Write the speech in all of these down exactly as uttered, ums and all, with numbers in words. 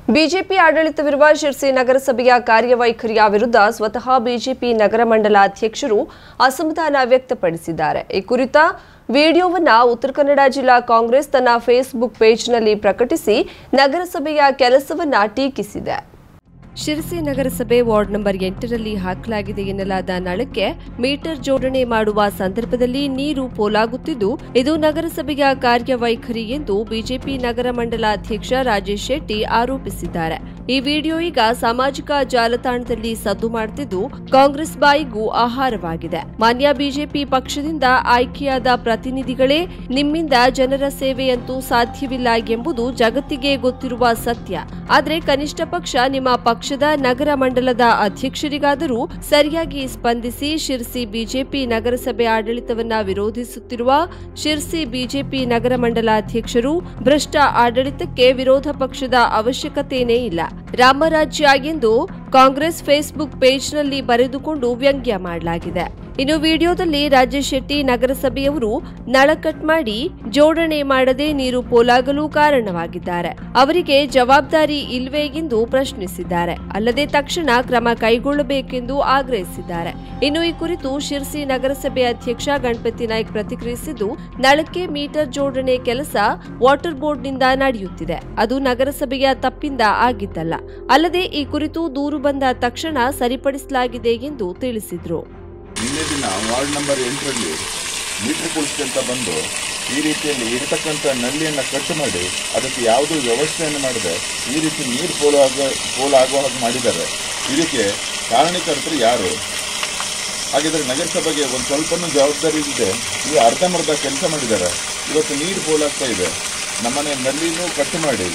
BJP ಆಡಳಿತವಿರುವ Sirsi ನಗರಸಭೆಯ ಕಾರ್ಯವೈಖರಿಯ ವಿರುದ್ಧ ಸ್ವತಃ ಬಿಜೆಪಿ ನಗರ ಮಂಡಲ ಅಧ್ಯಕ್ಷರು ಅಸಮಾಧಾನ ವ್ಯಕ್ತಪಡಿಸಿದ್ದಾರೆ. ಈ ಕುರಿತ ವಿಡಿಯೋವನ್ನು ಉತ್ತರ ಕನ್ನಡ ಜಿಲ್ಲಾ ಕಾಂಗ್ರೆಸ್ ತನ್ನ ಫೇಸ್ಬುಕ್ ಪೇಜ್ನಲ್ಲಿ ಪ್ರಕಟಿಸಿ ನಗರಸಭೆಯ ಕೆಲಸವನ್ನು ಟೀಕಿಸಿದೆ. ಶಿರ್ಸಿ ನಗರಸಭೆ ವಾರ್ಡ್ ನಂಬರ್ ಎಂಟರಲ್ಲಿ ಹಾಕಲಾಗಿದೆ ಎನ್ನಲಾದ ನಳಕ್ಕೆ ಮೀಟರ್ ಜೋಡಣೆ ಮಾಡುವ ಸಂದರ್ಭದಲ್ಲಿ ನೀರು ಪೋಲಾಗುತ್ತಿದ್ದು, ಇದು ನಗರಸಭೆಯ ಕಾರ್ಯವೈಖರಿ ಎಂದು ಬಿಜೆಪಿ ನಗರ ಮಂಡಲ ಅಧ್ಯಕ್ಷ ರಾಜೇಶ್ ಶೆಟ್ಟಿ ಆರೋಪಿಸಿದ್ದಾರೆ. ಈ ವಿಡಿಯೋ ಈಗ ಸಾಮಾಜಿಕ ಜಾಲತಾಣದಲ್ಲಿ ಸದ್ದು ಮಾಡುತ್ತಿದ್ದು, ಕಾಂಗ್ರೆಸ್ ಬಾಯಿಗೂ ಆಹಾರವಾಗಿದೆ. ಮಾನ್ಯ ಬಿಜೆಪಿ ಪಕ್ಷದಿಂದ ಆಯ್ಕೆಯಾದ ಪ್ರತಿನಿಧಿಗಳೇ ನಿಮ್ಮಿಂದ ಜನರ ಸೇವೆಯಂತೂ ಸಾಧ್ಯವಿಲ್ಲ ಎಂಬುದು ಜಗತ್ತಿಗೆ ಗೊತ್ತಿರುವ ಸತ್ಯ. ಆದರೆ ಕನಿಷ್ಠ ಪಕ್ಷ ನಿಮ್ಮ ಪಕ್ಷ ಪಕ್ಷದ ನಗರ ಮಂಡಲದ ಅಧ್ಯಕ್ಷರಿಗಾದರೂ ಸರಿಯಾಗಿ ಸ್ಪಂದಿಸಿ ಶಿರ್ಸಿ ಬಿಜೆಪಿ ನಗರಸಭೆ ಆಡಳಿತವನ್ನ ವಿರೋಧಿಸುತ್ತಿರುವ ಶಿರ್ಸಿ ಬಿಜೆಪಿ ನಗರ ಮಂಡಲ ಅಧ್ಯಕ್ಷರು ಭ್ರಷ್ಟ ಆಡಳಿತಕ್ಕೆ ವಿರೋಧ ಪಕ್ಷದ ಅವಶ್ಯಕತೆಯೇ ಇಲ್ಲ. ರಾಮರಾಜ್ಯ ಎಂದು ಕಾಂಗ್ರೆಸ್ ಫೇಸ್ಬುಕ್ ಪೇಜ್ನಲ್ಲಿ ಬರೆದುಕೊಂಡು ವ್ಯಂಗ್ಯ ಮಾಡಲಾಗಿದೆ. ಇನ್ನು ವಿಡಿಯೋದಲ್ಲಿ ರಾಜೇಶ್ ಶೆಟ್ಟಿ ನಗರಸಭೆಯವರು ನಳ ಕಟ್ ಮಾಡಿ ಜೋಡಣೆ ಮಾಡದೆ ನೀರು ಪೋಲಾಗಲು ಕಾರಣವಾಗಿದ್ದಾರೆ. ಅವರಿಗೆ ಜವಾಬ್ದಾರಿ ಇಲ್ವೇ ಎಂದು ಪ್ರಶ್ನಿಸಿದ್ದಾರೆ. ಅಲ್ಲದೆ ತಕ್ಷಣ ಕ್ರಮ ಕೈಗೊಳ್ಳಬೇಕೆಂದು ಆಗ್ರಹಿಸಿದ್ದಾರೆ. ಇನ್ನು ಈ ಕುರಿತು ಶಿರ್ಸಿ ನಗರಸಭೆ ಅಧ್ಯಕ್ಷ ಗಣಪತಿ ನಾಯ್ಕ್ ಪ್ರತಿಕ್ರಿಯಿಸಿದ್ದು, ನಳಕ್ಕೆ ಮೀಟರ್ ಜೋಡಣೆ ಕೆಲಸ ವಾಟರ್ ಬೋರ್ಡ್ನಿಂದ ನಡೆಯುತ್ತಿದೆ. ಅದು ನಗರಸಭೆಯ ತಪ್ಪಿಂದ ಆಗಿದ್ದಲ್ಲ. ಅಲ್ಲದೆ ಈ ಕುರಿತು ದೂರು ಬಂದ ತಕ್ಷಣ ಸರಿಪಡಿಸಲಾಗಿದೆ ಎಂದು ತಿಳಿಸಿದರು. ನಿನ್ನೆ ದಿನ ವಾರ್ಡ್ ನಂಬರ್ ಎಂಟರಲ್ಲಿ ಮೀಟರ್ ಕುಳಿಸ್ಕೊಂತ ಬಂದು ಈ ರೀತಿಯಲ್ಲಿ ಇರತಕ್ಕಂಥ ನಲ್ಲಿಯನ್ನು ಕಟ್ ಮಾಡಿ ಅದಕ್ಕೆ ಯಾವುದೂ ವ್ಯವಸ್ಥೆಯನ್ನು ಮಾಡದೆ ಈ ರೀತಿ ನೀರು ಪೋಲಾಗ ಪೋಲಾಗುವ ಹಾಗೆ ಮಾಡಿದ್ದಾರೆ. ಇದಕ್ಕೆ ಕಾರಣಕರ್ತರು ಯಾರು? ಹಾಗಿದ್ರೆ ನಗರಸಭೆಗೆ ಒಂದು ಸ್ವಲ್ಪನೂ ಜವಾಬ್ದಾರಿ ಇದೆ. ಇದು ಅರ್ಧಂಬರ್ಧ ಕೆಲಸ ಮಾಡಿದ್ದಾರೆ. ಇವತ್ತು ನೀರು ಪೋಲಾಗ್ತಾ ಇದೆ. ನಮ್ಮನೆ ನಲ್ಲಿನೂ ಕಟ್ ಮಾಡಿ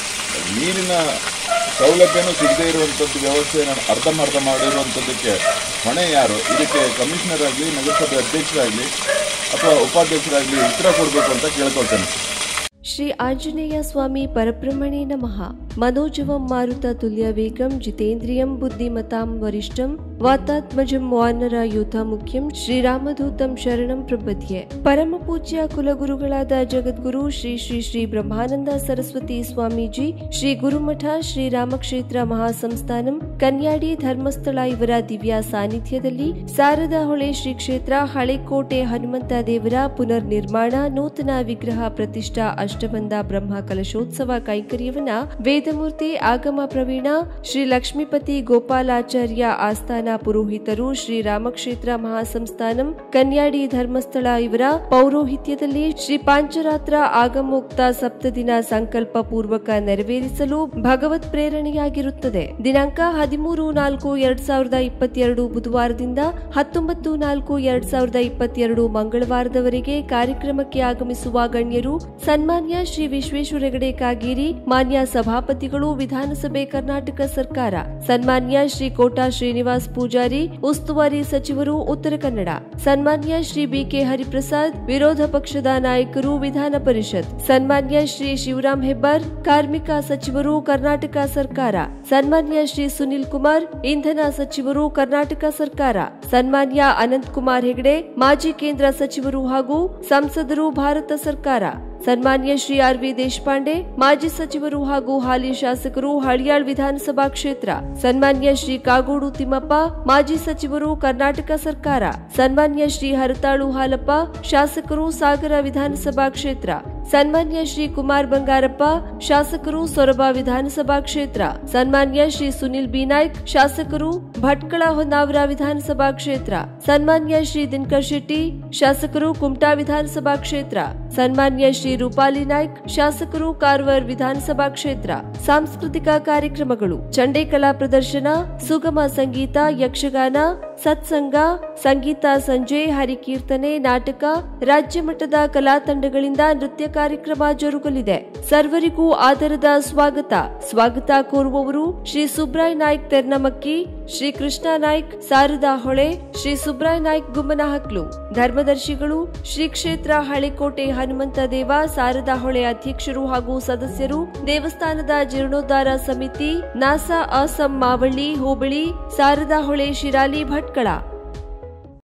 ನೀರಿನ ಸೌಲಭ್ಯನೂ ಸಿಗದೇ ಇರುವಂಥದ್ದು ವ್ಯವಸ್ಥೆಯನ್ನು ಅರ್ಧಂಬರ್ಧ ಮಾಡಿರುವಂಥದ್ದಕ್ಕೆ ಹೊಣೆ ಯಾರು? ಇದಕ್ಕೆ ಕಮಿಷನರ್ ಆಗಲಿ, ನಗರಸಭೆ ಅಧ್ಯಕ್ಷರಾಗಲಿ ಅಥವಾ ಉಪಾಧ್ಯಕ್ಷರಾಗಲಿ ಉತ್ತರ ಕೊಡಬೇಕು ಅಂತ ಕೇಳ್ಕೊಳ್ತೇನೆ. ಶ್ರೀ ಆಂಜನೇಯ ಸ್ವಾಮಿ ಪರಬ್ರಹ್ಮಣೇ ನಮಃ. ಮನೋಜವಂ ಮಾರುತ ತುಲ್ಯ ವೇಗಂ ಜಿತೇಂದ್ರಿಯಂ ಬುದ್ಧಿಮತಾಂ ವರಿಷ್ಠಂ ವಾತಾತ್ಮಜಂ ವಾನರ ಯೋಧ ಮುಖ್ಯಂ ಶ್ರೀರಾಮದೂತಂ ಶರಣಂ ಪ್ರಪದ್ಯೆ. ಪರಮ ಪೂಜ್ಯ ಕುಲಗುರುಗಳಾದ ಜಗದ್ಗುರು ಶ್ರೀ ಶ್ರೀ ಶ್ರೀ ಬ್ರಹ್ಮಾನಂದ ಸರಸ್ವತಿ ಸ್ವಾಮೀಜಿ, ಶ್ರೀ ಗುರುಮಠ ಶ್ರೀ ರಾಮಕ್ಷೇತ್ರ ಮಹಾಸಂಸ್ಥಾನಂ ಕನ್ಯಾಡಿ ಧರ್ಮಸ್ಥಳ ಇವರ ದಿವ್ಯ ಸಾನ್ನಿಧ್ಯದಲ್ಲಿ ಸಾರದ ಹೊಳೆ ಶ್ರೀ ಕ್ಷೇತ್ರ ಹಳೆಕೋಟೆ ಹನುಮಂತ ದೇವರ ಪುನರ್ ನಿರ್ಮಾಣ ನೂತನ ವಿಗ್ರಹ ಪ್ರತಿಷ್ಠಾ ಅಷ್ಟಬಂಧ ಬ್ರಹ್ಮ ಕಲಶೋತ್ಸವ ಕೈಂಕರ್ಯವನ್ನ ವೇದಮೂರ್ತಿ ಆಗಮ ಪ್ರವೀಣ ಶ್ರೀ ಲಕ್ಷ್ಮೀಪತಿ ಗೋಪಾಲಾಚಾರ್ಯ ಆಸ್ಥಾನ ಪುರೋಹಿತರು ಶ್ರೀ ರಾಮಕ್ಷೇತ್ರ ಮಹಾಸಂಸ್ಥಾನಂ ಕನ್ಯಾಡಿ ಧರ್ಮಸ್ಥಳ ಇವರ ಪೌರೋಹಿತ್ಯದಲ್ಲಿ ಶ್ರೀ ಪಾಂಚರಾತ್ರ ಆಗಮೋಕ್ತ ಸಪ್ತದಿನ ಸಂಕಲ್ಪ ಪೂರ್ವಕ ನೆರವೇರಿಸಲು ಭಗವತ್ ಪ್ರೇರಣೆಯಾಗಿರುತ್ತದೆ. ದಿನಾಂಕ ಹದಿಮೂರು ನಾಲ್ಕು ಎರಡ್ ಸಾವಿರದ ಇಪ್ಪತ್ತೆರಡು ಬುಧವಾರದಿಂದ ಹತ್ತೊಂಬತ್ತು ನಾಲ್ಕು ಎರಡ್ ಸಾವಿರದ ಇಪ್ಪತ್ತೆರಡು ಮಂಗಳವಾರದವರೆಗೆ ಕಾರ್ಯಕ್ರಮಕ್ಕೆ ಆಗಮಿಸುವ ಗಣ್ಯರು ಸನ್ಮಾನ್ಯ ಶ್ರೀ ವಿಶ್ವೇಶ್ವರ ಹೆಗಡೆ ಕಾಗೇರಿ, ಮಾನ್ಯ ಸಭಾಪತಿಗಳು ವಿಧಾನಸಭೆ ಕರ್ನಾಟಕ ಸರ್ಕಾರ, ಸನ್ಮಾನ್ಯ ಶ್ರೀ ಕೋಟಾ ಶ್ರೀನಿವಾಸ್ ಪೂಜಾರಿ, ಉಸ್ತುವಾರಿ ಸಚಿವರು ಉತ್ತರ ಕನ್ನಡ, ಸನ್ಮಾನ್ಯ ಶ್ರೀ ಬಿಕೆ ಹರಿಪ್ರಸಾದ್, ವಿರೋಧ ಪಕ್ಷದ ನಾಯಕರು ವಿಧಾನ ಪರಿಷತ್, ಸನ್ಮಾನ್ಯ ಶ್ರೀ ಶಿವರಾಮ್ ಹೆಬ್ಬಾರ್, ಕಾರ್ಮಿಕ ಸಚಿವರು ಕರ್ನಾಟಕ ಸರ್ಕಾರ, ಸನ್ಮಾನ್ಯ ಶ್ರೀ ಸುನಿಲ್ ಕುಮಾರ್, ಇಂಧನ ಸಚಿವರು ಕರ್ನಾಟಕ ಸರ್ಕಾರ, ಸನ್ಮಾನ್ಯ ಅನಂತ್ ಕುಮಾರ್ ಹೆಗಡೆ, ಮಾಜಿ ಕೇಂದ್ರ ಸಚಿವರು ಹಾಗೂ ಸಂಸದರು ಭಾರತ ಸರ್ಕಾರ, ಸನ್ಮಾನ್ಯ ಶ್ರೀ ಆರ್ ವಿ ದೇಶಪಾಂಡೆ, ಮಾಜಿ ಸಚಿವರು ಹಾಗೂ ಹಾಲಿ ಶಾಸಕರು ಹಳಿಯಾಳ್ ವಿಧಾನಸಭಾ ಕ್ಷೇತ್ರ, ಸನ್ಮಾನ್ಯ ಶ್ರೀ ಕಾಗೋಡು ತಿಮ್ಮಪ್ಪ, ಮಾಜಿ ಸಚಿವರು ಕರ್ನಾಟಕ ಸರ್ಕಾರ, ಸನ್ಮಾನ್ಯ ಶ್ರೀ ಹರತಾಳು ಹಾಲಪ್ಪ, ಶಾಸಕರು ಸಾಗರ ವಿಧಾನಸಭಾ ಕ್ಷೇತ್ರ, ಸನ್ಮಾನ್ಯ ಶ್ರೀ ಕುಮಾರ್ ಬಂಗಾರಪ್ಪ, ಶಾಸಕರು ಸೊರಬ ವಿಧಾನಸಭಾ ಕ್ಷೇತ್ರ, ಸನ್ಮಾನ್ಯ ಶ್ರೀ ಸುನಿಲ್ ಬಿ ನಾಯ್ಕ್, ಶಾಸಕರು ಭಟ್ಕಳ ಹೊನ್ನಾವರ ವಿಧಾನಸಭಾ ಕ್ಷೇತ್ರ, ಸನ್ಮಾನ್ಯ ಶ್ರೀ ದಿನಕರ್ ಶೆಟ್ಟಿ, ಶಾಸಕರು ಕುಮಟಾ ವಿಧಾನಸಭಾ ಕ್ಷೇತ್ರ, ಸನ್ಮಾನ್ಯ ಶ್ರೀ ರೂಪಾಲಿ ನಾಯ್ಕ್, ಶಾಸಕರು ಕಾರವಾರ ವಿಧಾನಸಭಾ ಕ್ಷೇತ್ರ. ಸಾಂಸ್ಕೃತಿಕ ಕಾರ್ಯಕ್ರಮಗಳು: ಚಂಡೆ ಕಲಾ ಪ್ರದರ್ಶನ, ಸುಗಮ ಸಂಗೀತ, ಯಕ್ಷಗಾನ, ಸತ್ಸಂಗ, ಸಂಗೀತ ಸಂಜೆ, ಹರಿಕೀರ್ತನೆ, ನಾಟಕ, ರಾಜ್ಯ ಮಟ್ಟದ ಕಲಾ ತಂಡಗಳಿಂದ ನೃತ್ಯ ಕಾರ್ಯಕ್ರಮ ಜರುಗಲಿದೆ. ಸರ್ವರಿಗೂ ಆದರದ ಸ್ವಾಗತ. ಸ್ವಾಗತ ಕೋರುವವರು ಶ್ರೀ ಸುಬ್ರಾಯ್ ನಾಯ್ಕ್ ತೆರ್ನಮಕ್ಕಿ, ಶ್ರೀ ಕೃಷ್ಣ ನಾಯ್ಕ್ ಸಾರದಾ ಹೊಳೆ, ಶ್ರೀ ಸುಬ್ರಾಯ್ ನಾಯ್ಕ್ ಗುಮ್ಮನಹಕ್ಲು. ಧರ್ಮದರ್ಶಿಗಳು ಶ್ರೀ ಕ್ಷೇತ್ರ ಹಳೆಕೋಟೆ ಹನುಮಂತ ದೇವ ಸಾರದಾ ಹೊಳೆ ಅಧ್ಯಕ್ಷರು ಹಾಗೂ ಸದಸ್ಯರು, ದೇವಸ್ಥಾನದ ಜೀರ್ಣೋದ್ಧಾರ ಸಮಿತಿ, ನಾಸಾ ಅಸಂ ಮಾವಳ್ಳಿ ಹೋಬಳಿ, ಸಾರದಾ ಹೊಳೆ ಶಿರಾಲಿ ಭಟ್ಕಳ.